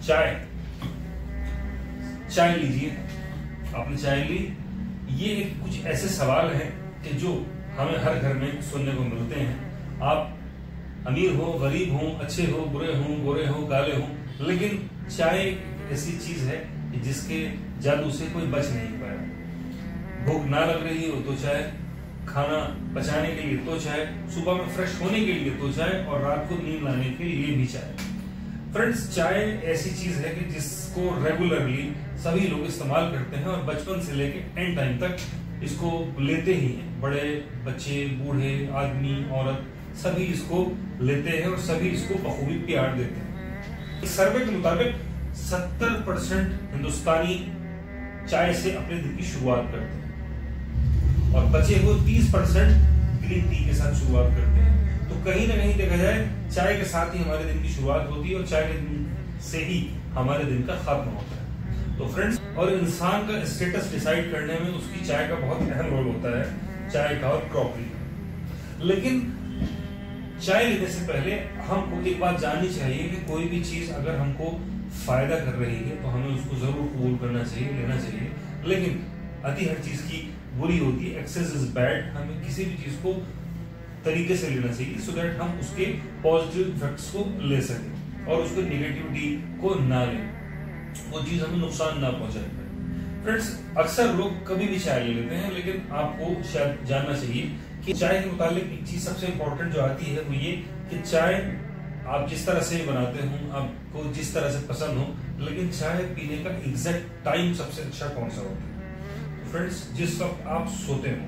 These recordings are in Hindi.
चाय लीजिए, आपने चाय ली। ये कुछ ऐसे सवाल हैं कि जो हमें हर घर में सुनने को मिलते हैं। आप अमीर हो, गरीब हो, अच्छे हो, बुरे हो, गोरे हो, काले हो, लेकिन चाय ऐसी चीज है कि जिसके जादू से कोई बच नहीं पाया। भूख ना लग रही हो तो चाय, खाना पचाने के लिए तो चाय, सुबह में फ्रेश होने के लिए तो चाय, और रात को नींद लाने के लिए भी चाय। फ्रेंड्स, चाय ऐसी चीज है कि जिसको रेगुलरली सभी लोग इस्तेमाल करते हैं और बचपन से लेकर एंड टाइम तक इसको लेते ही हैं। बड़े, बच्चे, बूढ़े, आदमी, औरत सभी इसको लेते हैं और सभी इसको बखूबी प्यार देते हैं। इस सर्वे के मुताबिक 70% हिंदुस्तानी चाय से अपने दिन की शुरुआत करते हैं और बचे हुए 30% ग्रीन टी के साथ शुरुआत करते हैं। तो कहीं ना कहीं देखा जाए चाय के साथ ही हमारे दिन की शुरुआत होती है और चाय के दिन से ही हमारे दिन का खात्मा होता है। तो फ्रेंड्स, और इंसान का स्टेटस डिसाइड करने में उसकी चाय का बहुत अहम रोल होता है, चाय का और क्रॉकरी का। लेकिन चाय लेने से पहले हमको एक बात जाननी चाहिए कि कोई भी चीज अगर हमको फायदा कर रही है तो हमें उसको जरूर कबूल करना चाहिए, लेना चाहिए। लेकिन अति हर चीज की बुरी होती है, एक्सेस इज बैड। हमें किसी भी चीज को तरीके से लेना चाहिए सो दैट हम उसके पॉजिटिव इफेक्ट्स को ले सकें और उसको नेगेटिविटी को ना लें, वो चीज हमें नुकसान ना पहुंचाए। फ्रेंड्स, अक्सर लोग कभी भी चाय ले लेते हैं, लेकिन आपको शायद जानना चाहिए कि चाय के मुताबिक एक चीज सबसे इंपॉर्टेंट जो आती है वो ये कि चाय आप जिस तरह से बनाते हो, आपको जिस तरह से पसंद हो, लेकिन चाय पीने का एग्जैक्ट टाइम सबसे अच्छा कौन सा होता है। तो फ्रेंड्स, जिस वक्त आप सोते हो,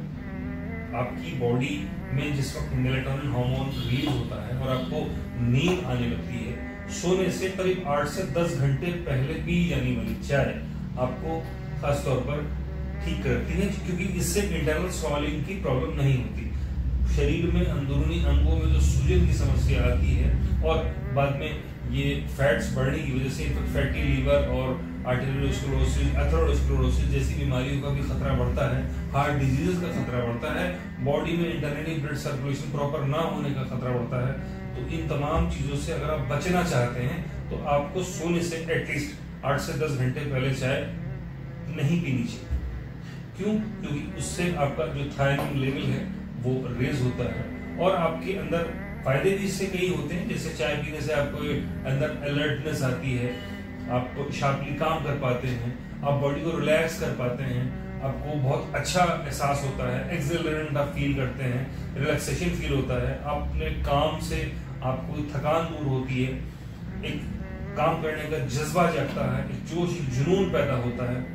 आपकी बॉडी में जिस वक्त मेलेटोनिन हार्मोन रिलीज होता है और आपको नींद आने लगती है, सोने से करीब 8 से 10 घंटे पहले पी जाने वाली चाय आपको खासतौर पर ठीक करती है, क्योंकि इससे इंटरनल स्वेलिंग की प्रॉब्लम नहीं होती। शरीर में अंदरूनी अंगों में जो सूजन की समस्या आती है और बाद में ये फैट्स बढ़ने की वजह से फैटी लीवर और आर्टेरियोस्क्लेरोसिस, एथेरोस्क्लेरोसिस जैसी बीमारियों का भी खतरा बढ़ता है, हार्ट डिजीजेस का खतरा बढ़ता है, बॉडी में इंटरनली ब्लड सर्कुलेशन प्रॉपर ना होने का खतरा बढ़ता है। तो इन तमाम चीजों से अगर आप बचना चाहते हैं तो आपको सोने से एटलीस्ट 8 से 10 घंटे पहले चाय नहीं पीनी चाहिए। क्यों? क्योंकि उससे आपका जो थायराइड लेवल है वो रेज होता है और आपके अंदर फायदे भी इससे कई होते हैं। जैसे चाय पीने से आपको अंदर अलर्टनेस आती है, आप शार्पली काम कर पाते हैं, आप बॉडी को रिलैक्स कर पाते हैं, आपको बहुत अच्छा एहसास होता है, एक्सिलरेंट आप फील करते हैं, रिलैक्सेशन फील होता है, अपने काम से आपको थकान दूर होती है, एक काम करने का जज्बा जागता है, एक जोश, एक जुनून पैदा होता है।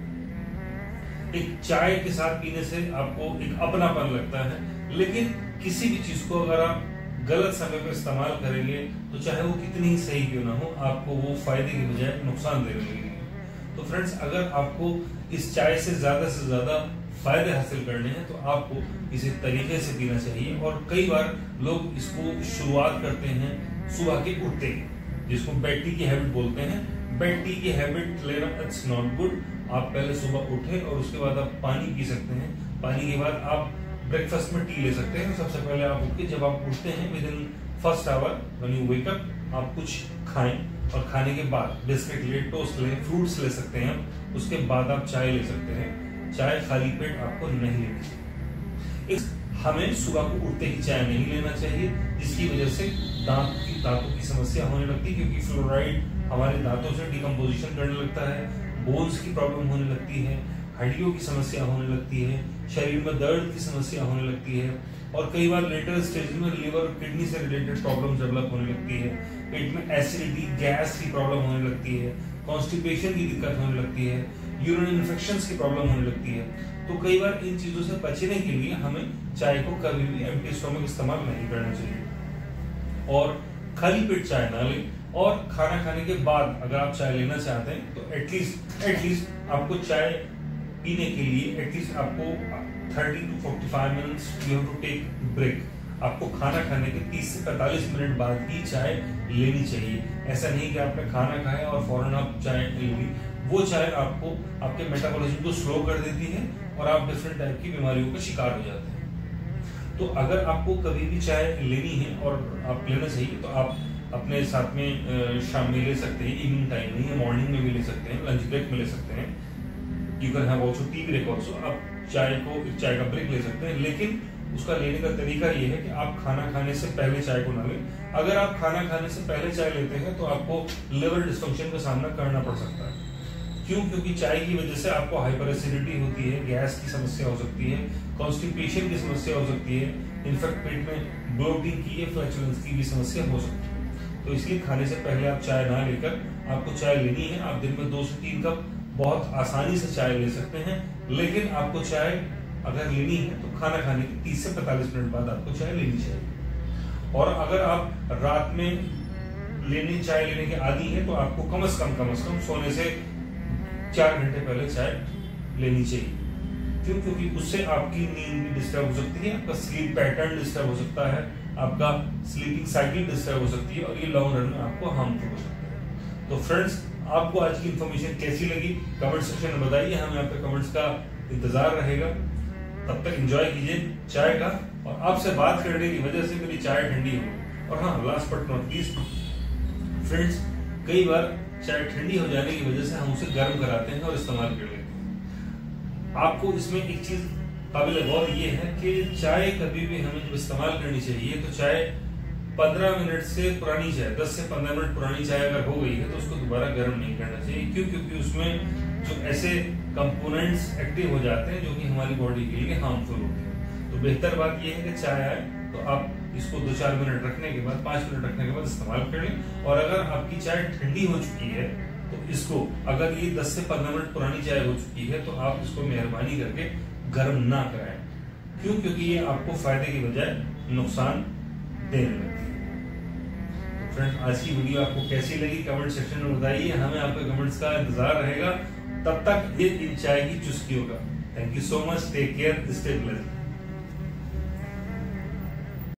एक चाय के साथ पीने से आपको एक अपनापन लगता है। लेकिन किसी भी चीज को अगर आप गलत समय पर इस्तेमाल करेंगे तो चाहे वो कितनी ही सही क्यों ना हो, आपको वो फायदे की बजाय नुकसान दे लगेगी। तो फ्रेंड्स, अगर आपको इस चाय से ज्यादा फायदे हासिल करने हैं तो आपको इसे तरीके से पीना चाहिए। और कई बार लोग इसको शुरुआत करते हैं सुबह के उठते ही, जिसको बेड टी की हैबिट बोलते हैं। बेड टी की हैबिट लेना इट्स नॉट गुड। आप पहले सुबह उठे और उसके बाद आप पानी पी सकते हैं। पानी के बाद आप ब्रेकफास्ट में टी ले सकते हैं। सबसे पहले आप उठ के जब आप उठते हैं within first hour when you wake up, आप कुछ खाएं और खाने के बाद बिस्किट ले, टोस्ट ले, फ्रूट्स ले सकते हैं। उसके बाद आप चाय ले सकते हैं। चाय खाली पेट आपको नहीं लेनी चाहिए। हमें सुबह को उठते ही चाय नहीं लेना चाहिए, जिसकी वजह से दांतों की समस्या होने लगती है, क्योंकि फ्लोराइड हमारे दांतों से डिकम्पोजिशन करने लगता है, बोन्स की प्रॉब्लम होने लगती है, हड्डियों की समस्या होने लगती है, शरीर में दर्द की समस्या होने लगती है और कई बार लेटर स्टेज में लिवर और किडनी से रिलेटेड प्रॉब्लम डेवलप होने लगती है। पेट में एसिडिटी, गैस की प्रॉब्लम होने लगती है, कॉन्स्टिपेशन की दिक्कत होने लगती है, यूरिन इन्फेक्शंस की प्रॉब्लम होने लगती है। तो कई बार इन चीजों से बचने के लिए हमें चाय को कभी भी एम्प्टी स्टोमक इस्तेमाल नहीं करना चाहिए और खाली पेट चाय ना लें। और खाना खाने के बाद अगर आप चाय लेना चाहते हैं तो एटलीस्ट आपको चाय पीने के लिए एटलीस्ट आपको 30 to 45 minutes you have to take break. आपको खाना खाने के 30 से 45 मिनट बाद ही चाय लेनी चाहिए। ऐसा नहीं कि आपने खाना खाया और फौरन आप चाय ले ली। वो चाय आपको आपके मेटाबॉलिज्म को स्लो कर देती है और आप डिफरेंट टाइप की बीमारियों का शिकार हो जाते हैं। तो अगर आपको कभी भी चाय लेनी है और आप लेना चाहिए तो आप अपने साथ में शाम में ले सकते हैं, इवनिंग टाइम में या मॉर्निंग में भी ले सकते हैं, लंच ब्रेक में ले सकते हैं। You can have also tea break also, आप चाय का ब्रेक ले सकते हैं। लेकिन उसका लेने का तरीका ये है कि आप खाना खाने से पहले चाय को ना लें। अगर आप खाना खाने से पहले चाय लेते हैं तो आपको लिवर डिस्फंक्शन का सामना करना पड़ सकता है। क्यों? क्योंकि चाय की वजह से आपको हाइपर एसिडिटी होती है, गैस की समस्या हो सकती है, कॉन्स्टिपेशन की समस्या हो सकती है, इनफैक्ट पेट में ब्लोटिंग की या फ्लैचुलेंस की भी समस्या हो सकती है। तो इसलिए खाने से पहले आप चाय ना लेकर आपको चाय लेनी है। आप दिन में 2 से 3 कप बहुत आसानी से चाय ले सकते हैं। लेकिन आपको चाय अगर लेनी है तो खाना खाने के 30 से 45 मिनट बाद आपको चाय लेनी चाहिए। और अगर आप रात में चाय लेने के आदी हैं तो आपको कम से कम सोने से 4 घंटे पहले चाय लेनी चाहिए। क्यों? क्योंकि उससे आपकी नींद भी डिस्टर्ब हो सकती है, आपका स्लीप पैटर्न डिस्टर्ब हो सकता है, आपका स्लीपिंग साइकिल डिस्टर्ब हो सकती है और ये लॉन्ग रन में आपको हार्मफुल हो सकता है। तो फ्रेंड्स, आपको आज की इंफॉर्मेशन कैसी लगी कमेंट सेक्शन में बताइए, हमें आपके कमेंट्स का इंतजार रहेगा। तब तक एंजॉय कीजिए चाय का, और आपसे बात करने की वजह से मेरी चाय ठंडी हो। और हाँ, last but not least friends, कई बार चाय ठंडी हो जाने की वजह से हम उसे गर्म कराते हैं और इस्तेमाल कर लेते हैं। आपको इसमें एक चीज काबिल गौर ये है कि चाय कभी भी हमें जब इस्तेमाल करनी चाहिए तो चाय 15 मिनट से पुरानी चाय, 10 से 15 मिनट पुरानी चाय अगर हो गई है तो उसको दोबारा गर्म नहीं करना चाहिए। क्यों? क्योंकि उसमें जो ऐसे कंपोनेंट्स एक्टिव हो जाते हैं जो कि हमारी बॉडी के लिए हार्मफुल होते हैं। तो बेहतर बात यह है कि चाय आए तो आप इसको 2-4 मिनट रखने के बाद, 5 मिनट रखने के बाद इस्तेमाल कर लें। और अगर आपकी चाय ठंडी हो चुकी है तो इसको, अगर ये 10 से 15 मिनट पुरानी चाय हो चुकी है तो आप इसको मेहरबानी करके गर्म ना कराएं। क्यों? क्योंकि ये आपको फायदे की बजाय नुकसान देने लगती है। फ्रेंड्स, आज की वीडियो आपको कैसी लगी कमेंट सेक्शन में बताइए, हमें आपके कमेंट्स का इंतजार रहेगा। तब तक ये इन चाय की चुस्कियों का। Thank you so much, take care, stay blessed.